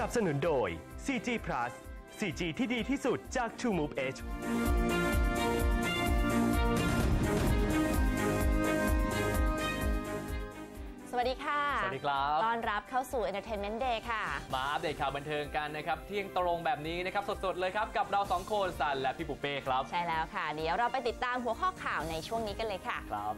นับสนุนโดย 4G Plus 4G ที่ดีที่สุดจาก True Move Edge สวัสดีค่ะสวัสดีครับต้อนรับเข้าสู่ Entertainment Day ค่ะมาอัปเดตข่าวบันเทิงกันนะครับเที่ยงตรงแบบนี้นะครับสดๆเลยครับกับเรา2คนสันและพี่ปุเป้ครับใช่แล้วค่ะเดี๋ยวเราไปติดตามหัวข้อข่าวในช่วงนี้กันเลยค่ะครับ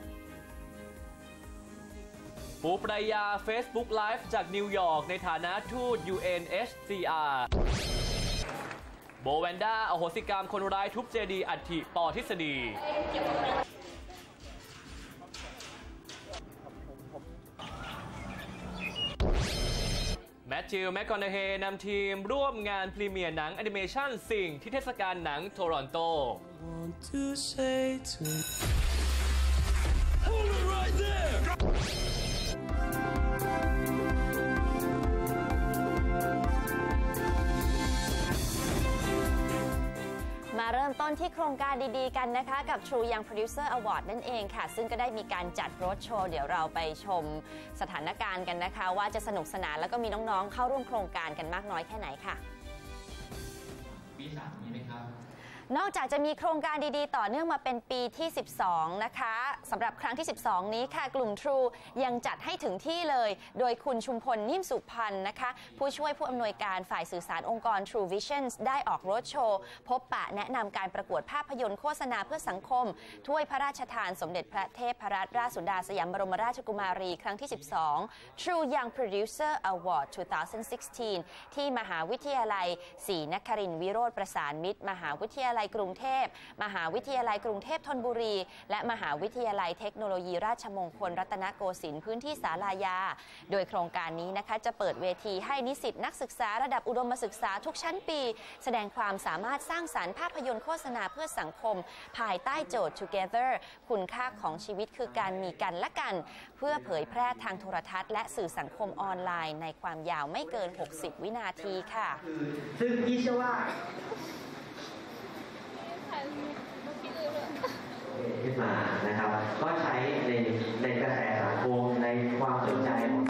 ปูปรายา Facebook Live จากนิวยอร์กในฐานะทูต UNHCR โบแวนด้าอโหสิกรรมคนร้ายทุบเจดีย์อัฐิป.ทฤษฎีแมทธิว แมคคอนเฮย์นำทีมร่วมงานพรีเมียร์หนังแอนิเมชันสิ่งที่เทศกาลหนังโทรอนโตมาเริ่มต้นที่โครงการดีๆกันนะคะกับ True Young Producer Award นั่นเองค่ะซึ่งก็ได้มีการจัดโรดโชว์เดี๋ยวเราไปชมสถานการณ์กันนะคะว่าจะสนุกสนานแล้วก็มีน้องๆเข้าร่วมโครงการกันมากน้อยแค่ไหนค่ะปี3มีไหมครับนอกจากจะมีโครงการดีๆต่อเนื่องมาเป็นปีที่12นะคะสำหรับครั้งที่12นี้ค่ะกลุ่ม True ยังจัดให้ถึงที่เลยโดยคุณชุมพลนิ่มสุพันธ์นะคะผู้ช่วยผู้อำนวยการฝ่ายสื่อสารองค์กร True Visions ได้ออกโรดโชว์พบปะแนะนำการประกวดภาพยนตร์โฆษณาเพื่อสังคมถ้วยพระราชทานสมเด็จพระเทพรัตนราชสุดาสยามบรมราชกุมารีครั้งที่12 True Young Producer Award 2016 ที่มหาวิทยาลัยศรีนครินทร์วิโรจน์ประสานมิตรมหาวิทยาลัยกรุงเทพมหาวิทยาลัยกรุงเทพธนบุรีและมหาวิทยาลัยเทคโนโลยีราชมงคลรัตนโกสินทร์พื้นที่ศาลายาโดยโครงการนี้นะคะจะเปิดเวทีให้นิสิตนักศึกษาระดับอุดมศึกษาทุกชั้นปีแสดงความสามารถสร้างสรรค์ภาพยนตร์โฆษณาเพื่อสังคมภายใต้โจทย์ Together คุณค่าของชีวิตคือการมีกันและกันเพื่อเผยแพร่ทางโทรทัศน์และสื่อสังคมออนไลน์ในความยาวไม่เกิน60วินาทีค่ะซึ่งพี่เชื่อว่าขึ้นมานะครับก็ใช้ในกระแสสังคมในความสนใจของ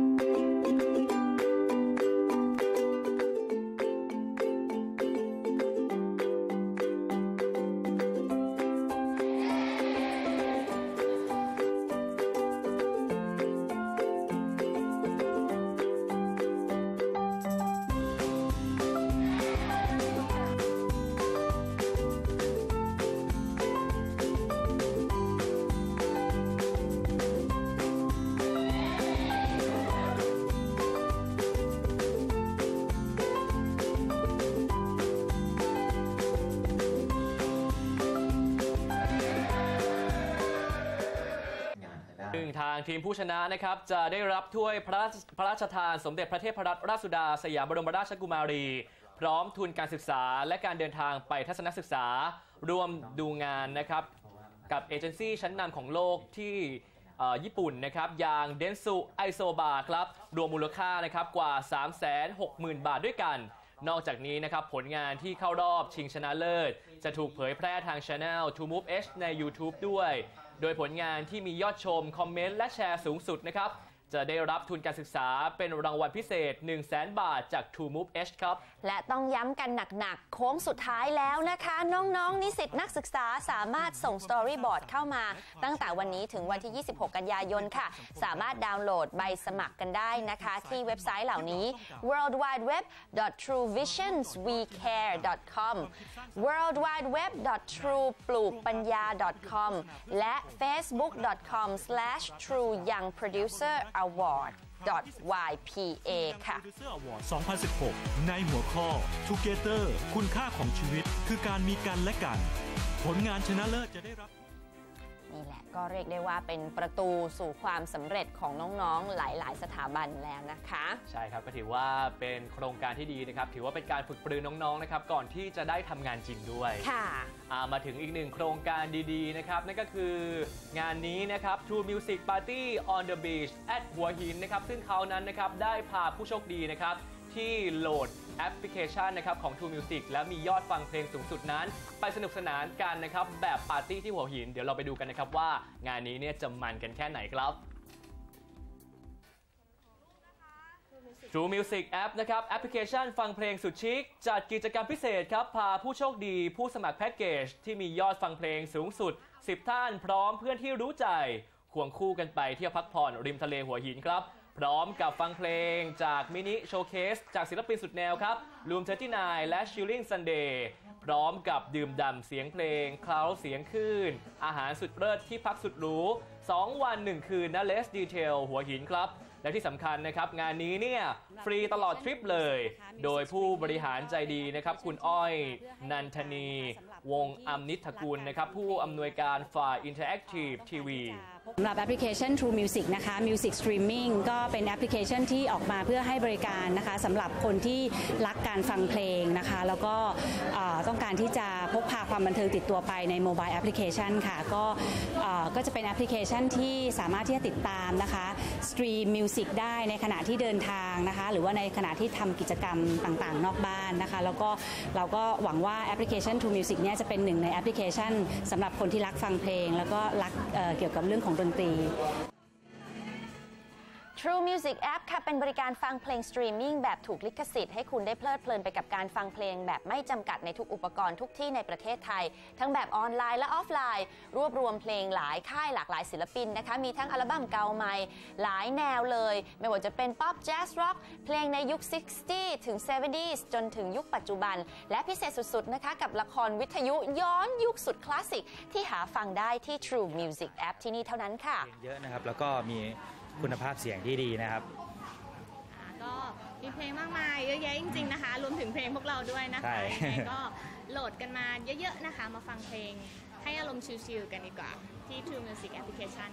ทางทีมผู้ชนะนะครับจะได้รับถ้วยพระราชทานสมเด็จพระเทพรัตนราชสุดาสยามบรมราชกุมารีพร้อมทุนการศึกษาและการเดินทางไปทัศนศึกษารวมดูงานนะครับกับเอเจนซี่ชั้นนำของโลกที่ญี่ปุ่นนะครับอย่างเดนซุไอโซบะครับรวมมูลค่านะครับกว่า 360,000 บาทด้วยกันนอกจากนี้นะครับผลงานที่เข้ารอบชิงชนะเลิศจะถูกเผยแพร่ทาง Channel True Move Edge ใน YouTube ด้วยโดยผลงานที่มียอดชมคอมเมนต์และแชร์สูงสุดนะครับจะได้รับทุนการศึกษาเป็นรางวัลพิเศษ 100,000 บาทจาก True Move Edge ครับและต้องย้ำกันหนักๆโค้งสุดท้ายแล้วนะคะน้องๆนิสิตนักศึกษาสามารถส่งสตอรี่บอร์ดเข้ามาตั้งแต่วันนี้ถึงวันที่ 26 กันยายนค่ะสามารถดาวน์โหลดใบสมัครกันได้นะคะที่เว็บไซต์เหล่านี้ worldwideweb.truevisionswecare.com worldwideweb.trueplookpanya.com และ facebook.com/trueyoungproduceraward .ypa ค่ะ Producer Award 2016 ในหัวข้อ Together คุณค่าของชีวิตคือการมีกันและกันผลงานชนะเลิศจะได้รับนี่แหละก็เรียกได้ว่าเป็นประตูสู่ความสำเร็จของน้องๆหลายๆสถาบันแล้วนะคะใช่ครับก็ถือว่าเป็นโครงการที่ดีนะครับถือว่าเป็นการฝึกปรือน้องๆนะครับก่อนที่จะได้ทำงานจริงด้วยค่ะมาถึงอีกหนึ่งโครงการดีๆนะครับนั่นก็คืองานนี้นะครับ True Music Party on the Beach at หัวหินนะครับซึ่งเขานั้นนะครับได้พาผู้โชคดีนะครับที่โหลดแอปพลิเคชันนะครับของ True Music และมียอดฟังเพลงสูงสุดนั้นไปสนุกสนานกันนะครับแบบปาร์ตี้ที่หัวหินเดี๋ยวเราไปดูกันนะครับว่างานนี้เนี่ยจะมันกันแค่ไหนครับ True Music True Music App นะครับแอปพลิเคชันฟังเพลงสุดชิคจัดกิจกรรมพิเศษครับพาผู้โชคดีผู้สมัครแพ็กเกจที่มียอดฟังเพลงสูงสุด10 ท่านพร้อมเพื่อนที่รู้ใจควงคู่กันไปเที่ยวพักผ่อนริมทะเลหัวหินครับพร้อมกับฟังเพลงจากมินิโชว์เคสจากศิลปินสุดแนวครับRoom39และ Chilling Sunday พร้อมกับดื่มด่ำเสียงเพลงเคล้าเสียงคลื่นอาหารสุดเลิศที่พักสุดหรู2 วัน 1 คืนณเลสดีเทลหัวหินครับและที่สำคัญนะครับงานนี้เนี่ยฟรีตลอดทริปเลยโดยผู้บริหารใจดีนะครับคุณอ้อยนันทนีวงศ์อำนิทกุลนะครับผู้อำนวยการฝ่าย Interactive TV สำหรับแอปพลิเคชัน True Music นะคะ Music Streaming ก็เป็นแอปพลิเคชันที่ออกมาเพื่อให้บริการนะคะสำหรับคนที่รักการฟังเพลงนะคะแล้วก็ต้องการที่จะพกพาความบันเทิงติดตัวไปในโมบายแอปพลิเคชันค่ะก็จะเป็นแอปพลิเคชันที่สามารถที่จะติดตามนะคะสตรีมมิวสิกได้ในขณะที่เดินทางนะคะหรือว่าในขณะที่ทำกิจกรรมต่างๆนอกบ้านนะคะแล้วก็เราก็หวังว่าแอปพลิเคชัน True Music เนี่ยจะเป็นหนึ่งในแอปพลิเคชันสำหรับคนที่รักฟังเพลงแล้วก็รักเกี่ยวกับเรื่องของดนตรี True Music App ค่ะเป็นบริการฟังเพลงสตรีมมิ่งแบบถูกลิขสิทธิ์ให้คุณได้เพลิดเพลินไปกับการฟังเพลงแบบไม่จำกัดในทุกอุปกรณ์ทุกที่ในประเทศไทยทั้งแบบออนไลน์และออฟไลน์รวบรวมเพลงหลายค่ายหลากหลายศิลปินนะคะมีทั้งอัลบั้มเก่าใหม่หลายแนวเลยไม่ว่าจะเป็นป๊อปแจ๊สร็อกเพลงในยุค 60 ถึง 70s จนถึงยุคปัจจุบันและพิเศษสุดๆนะคะกับละครวิทยุย้อนยุคสุดคลาสสิกที่หาฟังได้ที่ True Music App ที่นี่เท่านั้นค่ะเยอะนะครับแล้วก็มีคุณภาพเสียงที่ดีนะครับก็มีเพลงมากมายเยอะแยะจริงๆนะคะรวมถึงเพลงพวกเราด้วยนะคะยังไงก็โหลดกันมาเยอะๆนะคะมาฟังเพลงให้อารมณ์ชิลๆกันดีกว่าที่ True Music Application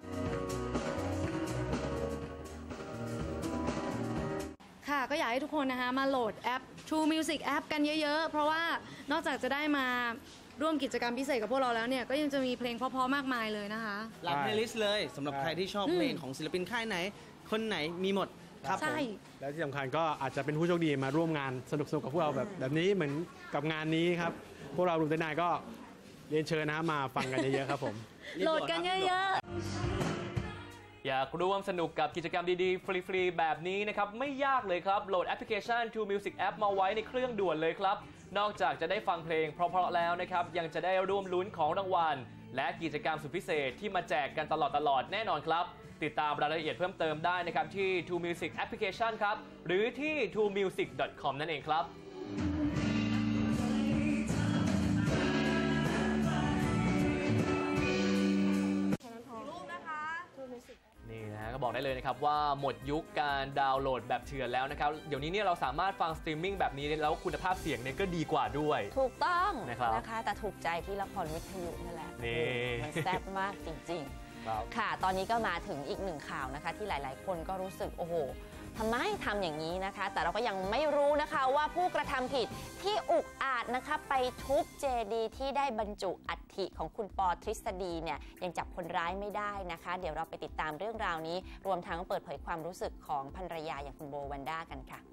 ค่ะก็อยากให้ทุกคนนะคะมาโหลดแอป True Music App กันเยอะๆเพราะว่านอกจากจะได้มาร่วมกิจกรรมพิเศษกับพวกเราแล้วเนี่ยก็ยังจะมีเพลงเพราะๆมากมายเลยนะคะหลายเพลย์ลิสต์เลยสำหรับใครที่ชอบเพลงของศิลปินค่ายไหนคนไหนมีหมดครับผมและที่สำคัญก็อาจจะเป็นผู้โชคดีมาร่วมงานสนุกๆกับพวกเราแบบนี้เหมือนกับงานนี้ครับพวกเรารูมเตนายก็เรียนเชิญนะมาฟังกันเยอะๆครับผมโหลดกันเยอะๆอยากร่วมสนุกกับกิจกรรมดีๆฟรีๆแบบนี้นะครับไม่ยากเลยครับโหลดแอปพลิเคชัน True Music App มาไว้ในเครื่องด่วนเลยครับนอกจากจะได้ฟังเพลงเพราะๆแล้วนะครับยังจะได้ร่วมลุ้นของรางวัลและกิจกรรมสุดพิเศษที่มาแจกกันตลอดแน่นอนครับติดตามรายละเอียดเพิ่มเติมได้นะครับที่ True Music Application ครับหรือที่ truemusic.com นั่นเองครับนี่นะก็บอกได้เลยนะครับว่าหมดยุคการดาวน์โหลดแบบเถื่อนแล้วนะครับเดี๋ยวนี้เนี่ยเราสามารถฟังสตรีมมิ่งแบบนี้แล้วคุณภาพเสียงเนี่ยก็ดีกว่าด้วยถูกต้องนะคะแต่ถูกใจที่ละครวิทยุนั่นแหละมันแซ่บมากจริงๆค่ะตอนนี้ก็มาถึงอีกหนึ่งข่าวนะคะที่หลายๆคนก็รู้สึกโอ้โหทำไมทำอย่างนี้นะคะแต่เราก็ยังไม่รู้นะคะว่าผู้กระทำผิดที่อุกอาจนะคะไปทุบเจดีย์ที่ได้บรรจุอัฐิของคุณปอทฤษฎีเนี่ยยังจับคนร้ายไม่ได้นะคะเดี๋ยวเราไปติดตามเรื่องราวนี้รวมทั้งเปิดเผยความรู้สึกของภรรยาอย่างคุณโบวันด้ากันค่ะ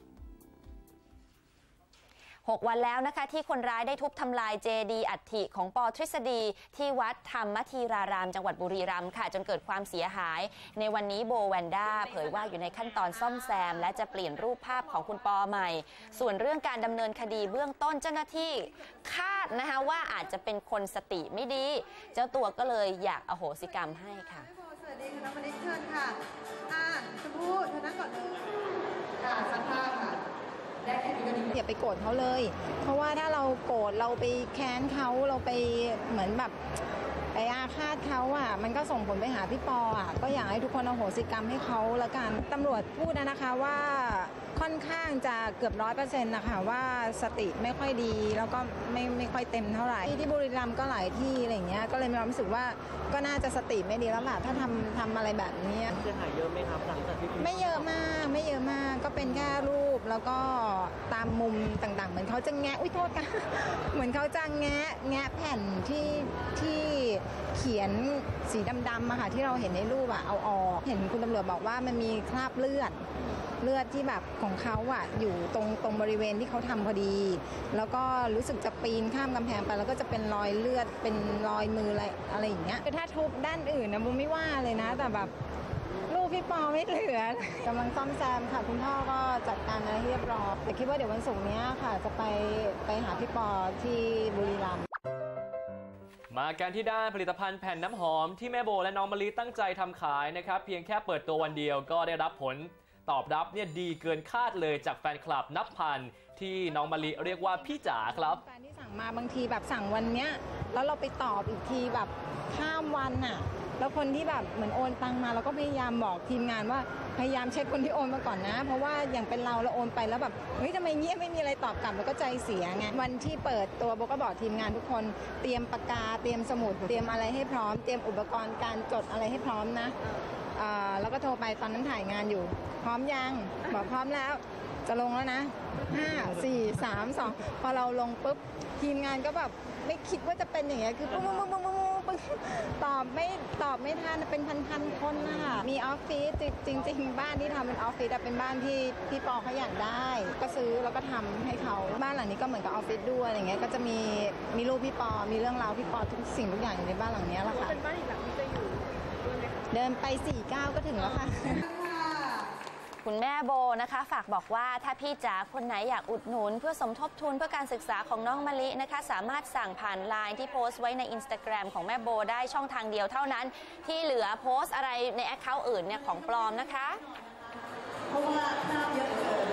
6 วันแล้วนะคะที่คนร้ายได้ทุบทำลายเจดีย์อัฐิของปอทฤษฎีที่วัดธรรมธีรารามจังหวัดบุรีรัมย์ค่ะจนเกิดความเสียหายในวันนี้โบวันด้าเผยว่าอยู่ในขั้นตอนซ่อมแซมและจะเปลี่ยนรูปภาพของคุณปอใหม่ส่วนเรื่องการดำเนินคดีเบื้องต้นเจ้าหน้าที่คาดนะคะว่าอาจจะเป็นคนสติไม่ดีเจ้าตัวก็เลยอยากอโหสิกรรมให้ค่ะสวัสดีค่ะวันนี้เชิญค่ะชมพู่เธอนั่งก่อนค่ะสักผ้าค่ะอย่าไปโกรธเขาเลยเพราะว่าถ้าเราโกรธเราไปแค้นเขาเราไปเหมือนแบบไปอาฆาตเขาอ่ะมันก็ส่งผลไปหาพี่ปออ่ะก็อยากให้ทุกคนอโหสิกรรมให้เขาละกันตำรวจพูดนะคะว่าค่อนข้างจะเกือบ100%นะคะว่าสติไม่ค่อยดีแล้วก็ไม่ค่อยเต็มเท่าไหร่ที่บุรีรัมย์ก็หลายที่อะไรอย่างเงี้ยก็เลยมีความรู้สึกว่าก็น่าจะสติไม่ดีแล้วล่ะถ้าทำอะไรแบบนี้เสียหายเยอะไหมครับหลังจากที่ไม่เยอะมากก็เป็นแค่รูปแล้วก็ตามมุมต่างๆเหมือนเขาจะแงะโทษกันเหมือนเขาจะแงะแผ่นที่เขียนสีดำๆอะค่ะที่เราเห็นในรูปอะเอาออกเห็นคุณตำรวจบอกว่ามันมีคราบเลือดที่แบบของเขาอะอยู่ตรงบริเวณที่เขาทำพอดีแล้วก็รู้สึกจะปีนข้ามกำแพงไปแล้วก็จะเป็นรอยเลือดเป็นรอยมืออะไรอย่างเงี้ยถ้าทุบด้านอื่นนะบุ้มไม่ว่าเลยนะแต่แบบรูปพี่ปอไม่เหลือกำลังซ่อมแซมค่ะคุณพ่อก็จัดการอะไรเรียบร้อยแต่คิดว่าเดี๋ยววันศุกร์นี้ค่ะจะไปหาพี่ปอที่บุรีรัมย์มากันที่ด้านผลิตภัณฑ์แผ่นน้ำหอมที่แม่โบและน้องมะลิตั้งใจทำขายนะครับเพียงแค่เปิดตัววันเดียวก็ได้รับผลตอบรับเนี่ยดีเกินคาดเลยจากแฟนคลับนับพันที่น้องมะลิเรียกว่าพี่จ๋าครับแฟนที่สั่งมาบางทีแบบสั่งวันเนี้ยแล้วเราไปตอบอีกทีแบบข้ามวันน่ะแล้วคนที่แบบเหมือนโอนตังมาเราก็พยายามบอกทีมงานว่าพยายามเช็คคนที่โอนมาก่อนนะเพราะว่าอย่างเป็นเราโอนไปแล้วแบบเฮ้ยทำไมเงี้ยไม่มีอะไรตอบกลับแล้วก็ใจเสียไงวันที่เปิดตัวโบก็บอกทีมงานทุกคนเตรียมปากกาเตรียมสมุดเตรียมอะไรให้พร้อมเตรียมอุปกรณ์การจดอะไรให้พร้อมนะแล้วก็โทรไปตอนนั้นถ่ายงานอยู่พร้อมยังบอกพร้อมแล้วจะลงแล้วนะ5 4 3 2พอเราลงปุ๊บทีมงานก็แบบไม่คิดว่าจะเป็นอย่างเงี้ยคือปุ๊บตอบไม่ทันเป็นพันคนนะคะมีออฟฟิศจริงบ้านที่ทำเป็นออฟฟิศเป็นบ้านที่พี่ปอเขาอยากได้ก็ซื้อแล้วก็ทำให้เขาบ้านหลังนี้ก็เหมือนกับออฟฟิศด้วยอย่างเงี้ยก็จะมีรูปพี่ปอมีเรื่องราวพี่ปอทุกสิ่งทุกอย่างอยู่ในบ้านหลังนี้แหละค่ะเป็นบ้านอีกหลังที่จะอยู่เดินไป4 ก้าวก็ถึงแล้วค่ะคุณแม่โบนะคะฝากบอกว่าถ้าพี่จ๋าคนไหนอยากอุดหนุนเพื่อสมทบทุนเพื่อการศึกษาของน้องมะลินะคะสามารถสั่งผ่านไลน์ที่โพสต์ไว้ใน Instagram ของแม่โบได้ช่องทางเดียวเท่านั้นที่เหลือโพสต์อะไรในแอคเคาท์อื่นเนี่ยของปลอมนะคะเพราะว่าภาพเยอะเลย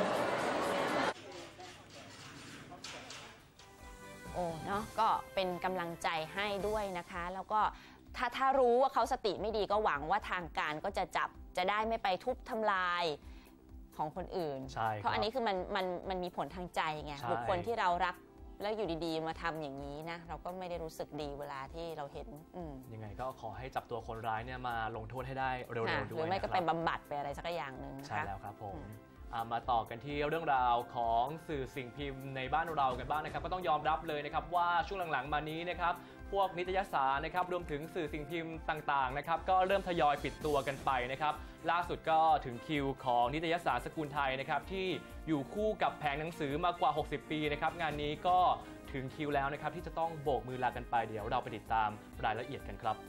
โอ้เนาะก็เป็นกำลังใจให้ด้วยนะคะแล้วก็ถ้ารู้ว่าเขาสติไม่ดีก็หวังว่าทางการก็จะได้ไม่ไปทุบทำลายของคนอื่นเพราะอันนี้คือมันมีผลทางใจไงบุคคลที่เรารักแล้วอยู่ดีๆมาทำอย่างนี้นะเราก็ไม่ได้รู้สึกดีเวลาที่เราเห็นยังไงก็ขอให้จับตัวคนร้ายเนี่ยมาลงโทษให้ได้เร็วๆด้วยหรือไม่ก็ไปบำบัดไปอะไรสักอย่างหนึ่งใช่แล้วครับผมมาต่อกันที่เรื่องราวของสื่อสิ่งพิมพ์ในบ้านเรากันบ้างนะครับก็ต้องยอมรับเลยนะครับว่าช่วงหลังๆมานี้นะครับพวกนิตยสารนะครับรวมถึงสื่อสิ่งพิมพ์ต่างๆนะครับก็เริ่มทยอยปิดตัวกันไปนะครับล่าสุดก็ถึงคิวของนิตยสารสกุลไทยนะครับที่อยู่คู่กับแผงหนังสือมากว่า60ปีนะครับงานนี้ก็ถึงคิวแล้วนะครับที่จะต้องโบกมือลากันไปเดี๋ยวเราไปติดตามรายละเอียดกันครับ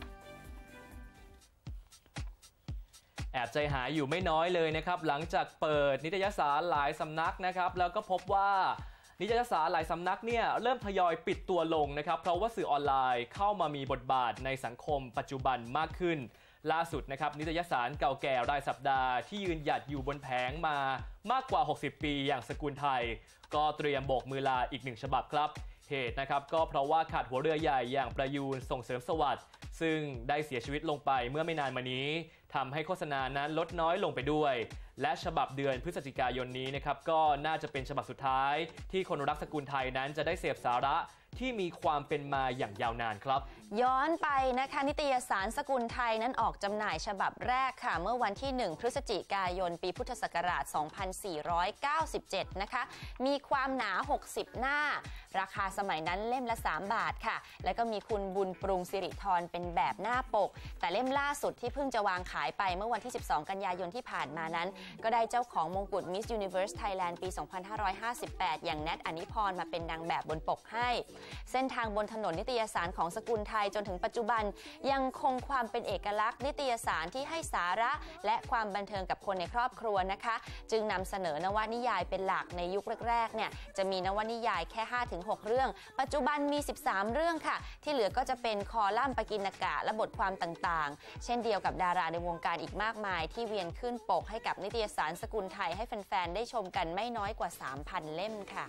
แอบใจหายอยู่ไม่น้อยเลยนะครับหลังจากเปิดนิตยสารหลายสำนักนะครับแล้วก็พบว่านิตยสารหลายสำนักเนี่ยเริ่มทยอยปิดตัวลงนะครับเพราะว่าสื่อออนไลน์เข้ามามีบทบาทในสังคมปัจจุบันมากขึ้นล่าสุดนะครับนิตยสารเก่าแก่รายสัปดาห์ที่ยืนหยัดอยู่บนแผงมามากกว่า60ปีอย่างสกุลไทยก็เตรียมโบกมือลาอีก1ฉบับครับเหตุนะครับก็เพราะว่าขาดหัวเรือใหญ่อย่างประยูนส่งเสริมสวัสดิ์ซึ่งได้เสียชีวิตลงไปเมื่อไม่นานมานี้ทำให้โฆษณานั้นลดน้อยลงไปด้วยและฉบับเดือนพฤศจิกายนนี้นะครับก็น่าจะเป็นฉบับสุดท้ายที่คนรักสกุลไทยนั้นจะได้เสพสาระที่มีความเป็นมาอย่างยาวนานครับย้อนไปนะคะนิตยสารสกุลไทยนั้นออกจำหน่ายฉบับแรกค่ะเมื่อวันที่1พฤศจิกายนปีพุทธศักราช2497นะคะมีความหนา60หน้าราคาสมัยนั้นเล่มละ3 บาทค่ะแล้วก็มีคุณบุญปรุงสิริธรเป็นแบบหน้าปกแต่เล่มล่าสุดที่เพิ่งจะวางขายไปเมื่อวันที่12กันยายนที่ผ่านมานั้นก็ได้เจ้าของมงกุฎ Miss Universe Thailand ปี 2558 อย่างแนท อนิพรมาเป็นนางแบบบนปกให้เส้นทางบนถนนนิตยสารของสกุลไทยจนถึงปัจจุบันยังคงความเป็นเอกลักษณ์นิตยสารที่ให้สาระและความบันเทิงกับคนในครอบครัวนะคะจึงนำเสนอนวนิยายเป็นหลักในยุคแรกๆเนี่ยจะมีนวนิยายแค่ 5-6 เรื่องปัจจุบันมี13เรื่องค่ะที่เหลือก็จะเป็นคอลัมน์ปกิณกะและบทความต่างๆเช่นเดียวกับดาราในวงการอีกมากมายที่เวียนขึ้นปกให้กับนิตยสารสกุลไทยให้แฟนๆได้ชมกันไม่น้อยกว่า 3,000 เล่มค่ะ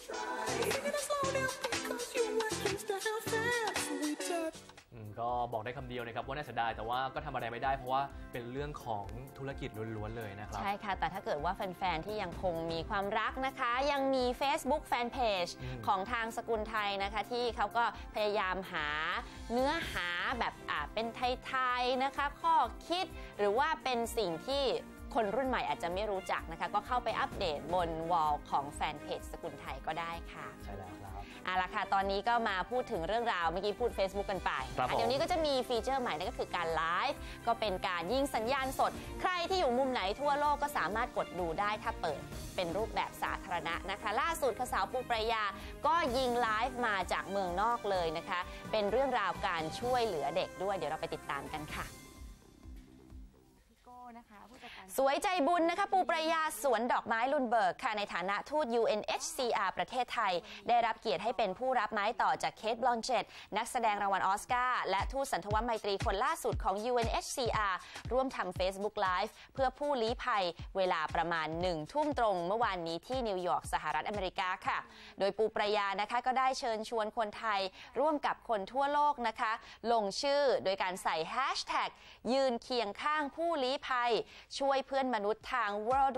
ก็บอกได้คำเดียวนะครับว่าน่าเสียดายแต่ว่าก็ทำอะไรไม่ได้เพราะว่าเป็นเรื่องของธุรกิจล้วนๆเลยนะครับใช่ค่ะแต่ถ้าเกิดว่าแฟนๆที่ยังคงมีความรักนะคะยังมี Facebook Fanpage ของทางสกุลไทยนะคะที่เขาก็พยายามหาเนื้อหาแบบเป็นไทยๆนะคะข้อคิดหรือว่าเป็นสิ่งที่คนรุ่นใหม่อาจจะไม่รู้จักนะคะก็เข้าไปอัปเดตบนวอลของแฟนเพจสกุลไทยก็ได้ค่ะใช่แล้วครับเอาล่ะค่ะตอนนี้ก็มาพูดถึงเรื่องราวเมื่อกี้พูด Facebook กันไปเดี๋ยวนี้ก็จะมีฟีเจอร์ใหม่นั่นก็คือการไลฟ์ก็เป็นการยิงสัญญาณสดใครที่อยู่มุมไหนทั่วโลกก็สามารถกดดูได้ถ้าเปิดเป็นรูปแบบสาธารณะนะคะล่าสุดสาวปูปรายาก็ยิงไลฟ์มาจากเมืองนอกเลยนะคะเป็นเรื่องราวการช่วยเหลือเด็กด้วยเดี๋ยวเราไปติดตามกันค่ะนะคะผู้จัดการสวยใจบุญนะคะปูประยาสวนดอกไม้ลุนเบิร์กค่ะในฐานะทูต UNHCR ประเทศไทยได้รับเกียรติให้เป็นผู้รับไม้ต่อจากเคท บลอนเชตนักแสดงรางวัลออสการ์และทูตสันทวไมตรีคนล่าสุดของ UNHCR ร่วมทำ Facebook Live เพื่อผู้ลี้ภัยเวลาประมาณ 1 ทุ่มตรงเมื่อวานนี้ที่นิวยอร์กสหรัฐอเมริกาค่ะโดยปูประยานะคะก็ได้เชิญชวนคนไทยร่วมกับคนทั่วโลกนะคะลงชื่อโดยการใส่แฮชแท็กยืนเคียงข้างผู้ลี้ภัยช่วยเพื่อนมนุษย์ทาง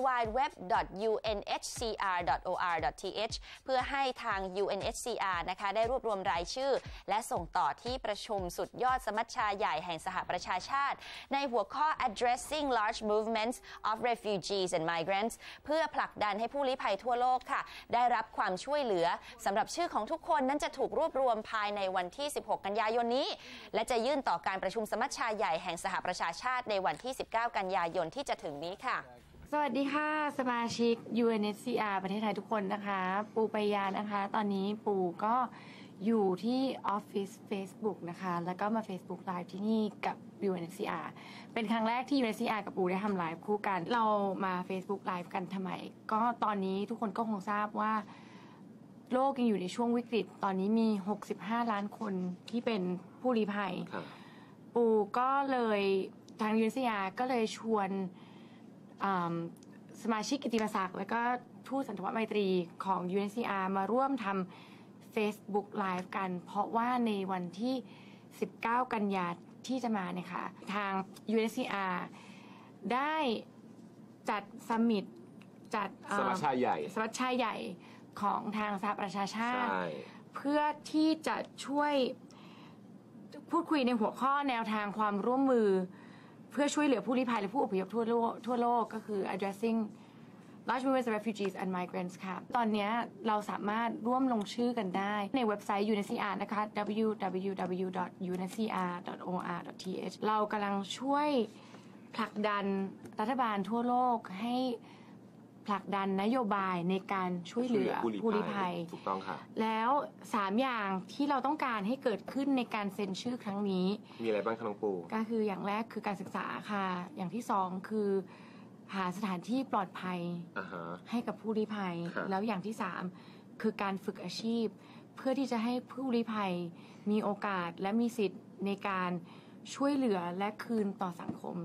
worldwideweb.unhcr.or.th เพื่อให้ทาง UNHCR นะคะได้รวบรวมรายชื่อและส่งต่อที่ประชุมสุดยอดสมัชชาใหญ่แห่งสหประชาชาติในหัวข้อ Addressing Large Movements of Refugees and Migrants เพื่อผลักดันให้ผู้ลี้ภัยทั่วโลกค่ะได้รับความช่วยเหลือสำหรับชื่อของทุกคนนั้นจะถูกรวบรวมภายในวันที่ 16 กันยายนนี้และจะยื่นต่อการประชุมสมัชชาใหญ่แห่งสหประชาชาติในวันที่ 19 กันยายนที่จะถึงนี้ค่ะสวัสดีค่ะสมาชิก UNHCR ประเทศไทยทุกคนนะคะปูปายานะคะตอนนี้ปูก็อยู่ที่ออฟฟิศ Facebook นะคะแล้วก็มา Facebook Live ที่นี่กับ UNHCR เป็นครั้งแรกที่ UNHCR กับปูได้ทำไลฟ์คู่กันเรามา Facebook Live กันทำไมก็ตอนนี้ทุกคนก็คงทราบว่าโลกยังอยู่ในช่วงวิกฤตตอนนี้มี65ล้านคนที่เป็นผู้ลี้ภัยปูก็เลยทาง UNHCR ก็เลยชวนสมาชิกกิตติมศักดิ์และก็ทูตสันทวไมตรีของ UNHCR มาร่วมทำ Facebook Live กันเพราะว่าในวันที่ 19 กันยาที่จะมาเนี่ยค่ะทาง UNHCR ได้จัดซัมมิตจัดสมัชชาใหญ่ของทางสหประชาชาติเพื่อที่จะช่วยพูดคุยในหัวข้อแนวทางความร่วมมือเพื่อช่วยเหลือผู้ลี้ภัยและผู้อพยพทั่วโลกก็คือ addressing large movements of refugees and migrants ค่ะตอนนี้เราสามารถร่วมลงชื่อกันได้ในเว็บไซต์ UNHCR นะคะ www.unhcr.or.th เรากำลังช่วยผลักดันรัฐบาลทั่วโลกให้ผลักดันนโยบายในการช่วยเหลือผู้ลี้ภัยถูกต้องค่ะแล้ว3อย่างที่เราต้องการให้เกิดขึ้นในการเซ็นชื่อครั้งนี้มีอะไรบ้างคะน้องปูก็คืออย่างแรกคือการศึกษาค่ะอย่างที่2คือหาสถานที่ปลอดภัยให้กับผู้ลี้ภัยแล้วอย่างที่3คือการฝึกอาชีพเพื่อที่จะให้ผู้ลี้ภัยมีโอกาสและมีสิทธิ์ในการช่วยเหลือและคืนต่อสังคม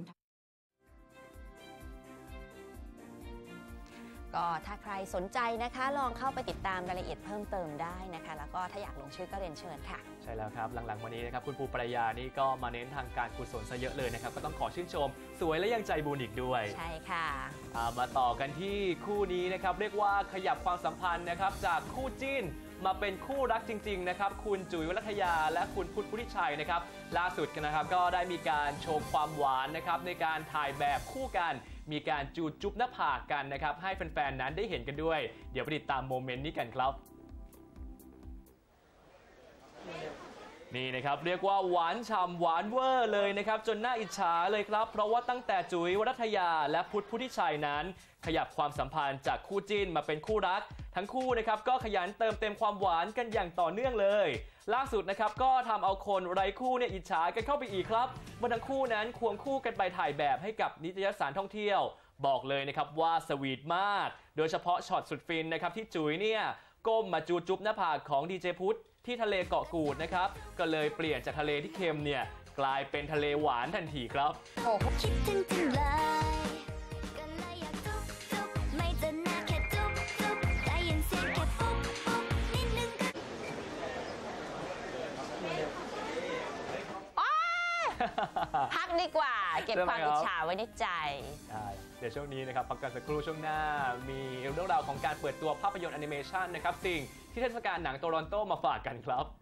ก็ถ้าใครสนใจนะคะลองเข้าไปติดตามรายละเอียดเพิ่มเติมได้นะคะแล้วก็ถ้าอยากลงชื่อก็เรียนเชิญค่ะใช่แล้วครับหลังๆวันนี้นะครับคุณปูปรายานี่ก็มาเน้นทางการกุศลซะเยอะเลยนะครับก็ต้องขอชื่นชมสวยและยังใจบุญอีกด้วยใช่ค่ะมาต่อกันที่คู่นี้นะครับเรียกว่าขยับความสัมพันธ์นะครับจากคู่จิ้นมาเป็นคู่รักจริงๆนะครับคุณจุ๋ยวรัตยาและคุณพุทธพุทธิชัยนะครับล่าสุดนะครับก็ได้มีการโชว์ความหวานนะครับในการถ่ายแบบคู่กันมีการจูบจุ๊บหน้าผากกันนะครับให้แฟนๆนั้นได้เห็นกันด้วยเดี๋ยวไปติดตามโมเมนต์นี้กันครับนี่นะครับเรียกว่าหวานฉ่ำหวานเวอร์เลยนะครับจนน่าอิจฉาเลยครับเพราะว่าตั้งแต่จุ๋ยวรัตยาและพุทธพุทธิชัยนั้นขยับความสัมพันธ์จากคู่จิ้นมาเป็นคู่รักทั้งคู่นะครับก็ขยันเติมเต็มความหวานกันอย่างต่อเนื่องเลยล่าสุดนะครับก็ทำเอาคนไร้คู่เนี่ยอิจฉากันเข้าไปอีกครับเมื่อทั้งคู่นั้นควงคู่กันไปถ่ายแบบให้กับนิตยสารท่องเที่ยวบอกเลยนะครับว่าสวีทมากโดยเฉพาะช็อตสุดฟินนะครับที่จุ๋ยเนี่ยก้มมาจูจุ๊บหน้าผากของดีเจพุทธที่ทะเลเกาะกูดนะครับก็เลยเปลี่ยนจากทะเลที่เค็มเนี่ยกลายเป็นทะเลหวานทันทีครับโอ้คิดถึงจังเลยพักดีกว่าเก็บความอิจฉาไว้ในใจเดี๋ยวช่วงนี้นะครับพักกันสักครู่ช่วงหน้ามีเรื่องราวของการเปิดตัวภาพยนตร์แอนิเมชันนะครับสิ่งที่เทศกาลหนังโตรอนโตมาฝากกันครับ